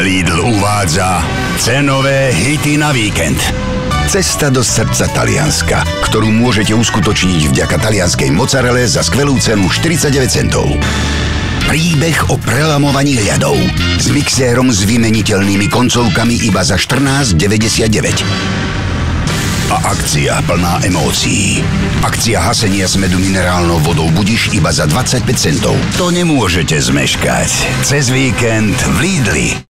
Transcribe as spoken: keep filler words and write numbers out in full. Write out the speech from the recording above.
Lidl uvádza cenové hity na víkend. Cesta do srdca Talianska, ktorú môžete uskutočniť vďaka talianskej mozzarelle za skvelú cenu štyridsaťdeväť centov. Príbeh o prelamovaní ľadov s mixérom s vymeniteľnými koncovkami iba za štrnásť deväťdesiatdeväť. A akcia plná emócií. Akcia hasenia s medu minerálnou vodou Budiš iba za dvadsaťpäť centov. To nemôžete zmeškať. Cez víkend v Lidli.